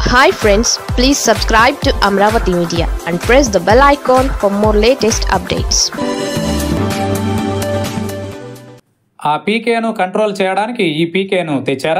Hi friends, please subscribe to Amravati Media and press the bell icon for more latest updates. ఆ పీకేను control చేయడానికి ఈ పీకేను తెచ్చారా?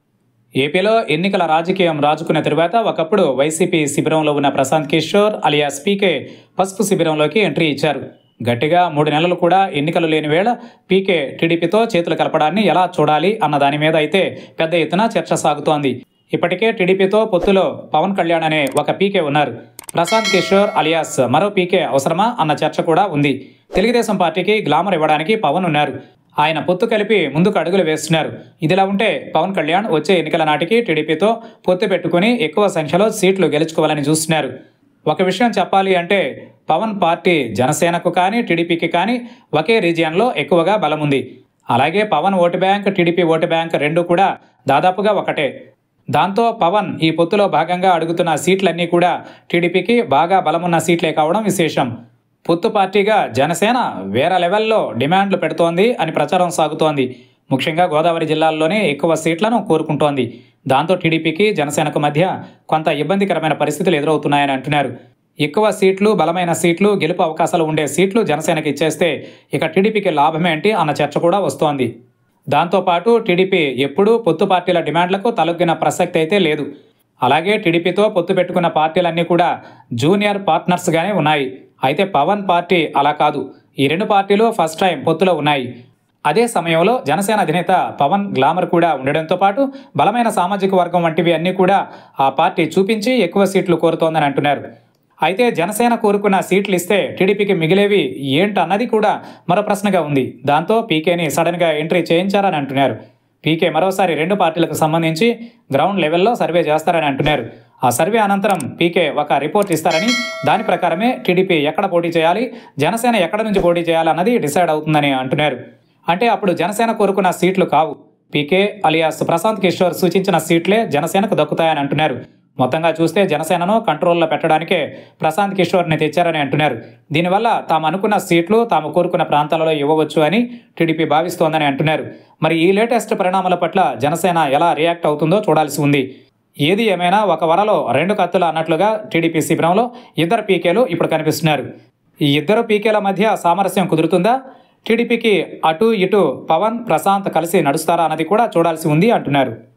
ఏపీలో ఎన్నికల రాజకీయం రాజుకున్న తరువాత ఒకప్పుడు వైసీపీ శిబిరంలో ఉన్న ప్రశాంత్ కిషోర్ అలియాస్ పీకే పసుపు శిబిరంలోకి ఎంట్రీ ఇచ్చారు. గట్టిగా 3 నెలలు కూడా ఎన్నికలు లేని వేళ పీకే టీడీపీతో చేతులు కలపడాన్ని ఎలా చూడాలి అన్న దాని మీద అయితే పెద్ద ఎత్తున చర్చ సాగుతోంది. ఇప్పటికే టీడీపీతో పొత్తులో పవన్ కళ్యాణ్ అనే ఒక పీకే ఉన్నారు. ప్రశాంత్ కిషోర్ అలియాస్ మరో పీకే అవసరమా అన్న చర్చ కూడా ఉంది. తెలుగుదేశం పార్టీకి గ్లామర్ ఇవ్వడానికి పవన్ ఉన్నారు. ఆయన పొత్తు కలిపి ముందుకు అడుగులు వేస్తున్నారు. ఇదిలా ఉంటే పవన్ కళ్యాణ్ వచ్చే ఎన్నికల నాటికి టీడీపీతో పొత్తు పెట్టుకుని ఎక్కువ సంఖ్యలో సీట్లు గెలుచుకోవాలని చూస్తున్నారు. ఒక విషయం చెప్పాలి అంటే పవన్ పార్టీ జనసేనకు కానీ టీడీపీకి కానీ ఒకే రీజియన్లో ఎక్కువగా బలం ఉంది. అలాగే Pawan vote bank, TDP vote bank రెండు కూడా దాదాపుగా ఒకటే. దాంతో పవన్ ఈ పొత్తులో భాగంగా అడుగుతున్న సీట్లన్నీ కూడా టీడీపీకి బాగా బలమున్న సీట్లే కావడం విశేషం. పొత్తు పార్టీగా జనసేన వేరే లెవెల్లో డిమాండ్లు పెడుతోంది అని ప్రచారం సాగుతోంది. ముఖ్యంగా గోదావరి జిల్లాల్లోనే ఎక్కువ సీట్లను కోరుకుంటోంది. దాంతో టీడీపీకి జనసేనకు మధ్య కొంత ఇబ్బందికరమైన పరిస్థితులు ఎదురవుతున్నాయని అంటున్నారు. ఎక్కువ సీట్లు, బలమైన సీట్లు, గెలుపు అవకాశాలు ఉండే సీట్లు జనసేనకి ఇచ్చేస్తే ఇక టీడీపీకి లాభమేంటి అన్న చర్చ కూడా వస్తోంది. దాంతోపాటు టీడీపీ ఎప్పుడూ పొత్తు పార్టీల డిమాండ్లకు తలొగ్గిన ప్రసక్తి అయితే లేదు. అలాగే టీడీపీతో పొత్తు పెట్టుకున్న పార్టీలన్నీ కూడా జూనియర్ పార్ట్నర్స్గానే ఉన్నాయి. అయితే పవన్ పార్టీ అలా కాదు. ఈ రెండు పార్టీలు ఫస్ట్ టైం పొత్తులో ఉన్నాయి. అదే సమయంలో జనసేన అధినేత పవన్ గ్లామర్ కూడా ఉండడంతో పాటు బలమైన సామాజిక వర్గం వంటివి అన్నీ కూడా ఆ పార్టీ చూపించి ఎక్కువ సీట్లు కోరుతోందని అంటున్నారు. అయితే జనసేన కోరుకున్న సీట్లు ఇస్తే టీడీపీకి మిగిలేవి ఏంటన్నది కూడా మరో ప్రశ్నగా ఉంది. దాంతో పీకేని సడన్గా ఎంట్రీ చేయించారని అంటున్నారు. పీకే మరోసారి రెండు పార్టీలకు సంబంధించి గ్రౌండ్ లెవెల్లో సర్వే చేస్తారని అంటున్నారు. ఆ సర్వే అనంతరం పీకే ఒక రిపోర్ట్ ఇస్తారని, దాని ప్రకారమే టీడీపీ ఎక్కడ పోటీ చేయాలి, జనసేన ఎక్కడ నుంచి పోటీ చేయాలన్నది డిసైడ్ అవుతుందని అంటున్నారు. అంటే అప్పుడు జనసేన కోరుకున్న సీట్లు కావు, పీకే అలియాస్ ప్రశాంత్ కిషోర్ సూచించిన సీట్లే జనసేనకు దక్కుతాయని అంటున్నారు. మొత్తంగా చూస్తే జనసేనను కంట్రోల్లో పెట్టడానికే ప్రశాంత్ కిషోర్ని తెచ్చారని అంటున్నారు. దీనివల్ల తాము అనుకున్న సీట్లు తాము కోరుకున్న ప్రాంతాలలో ఇవ్వవచ్చు అని టీడీపీ భావిస్తోందని అంటున్నారు. మరి ఈ లేటెస్ట్ పరిణామాల పట్ల జనసేన ఎలా రియాక్ట్ అవుతుందో చూడాల్సి ఉంది. ఏది ఏమైనా ఒక వరలో రెండు కత్తులు అన్నట్లుగా టీడీపీ శిబిరంలో ఇద్దరు పీకేలు ఇప్పుడు కనిపిస్తున్నారు. ఈ ఇద్దరు పీకేల మధ్య సామరస్యం కుదురుతుందా? టీడీపీకి అటు ఇటు పవన్, ప్రశాంత్ కలిసి నడుస్తారా అన్నది కూడా చూడాల్సి ఉంది అంటున్నారు.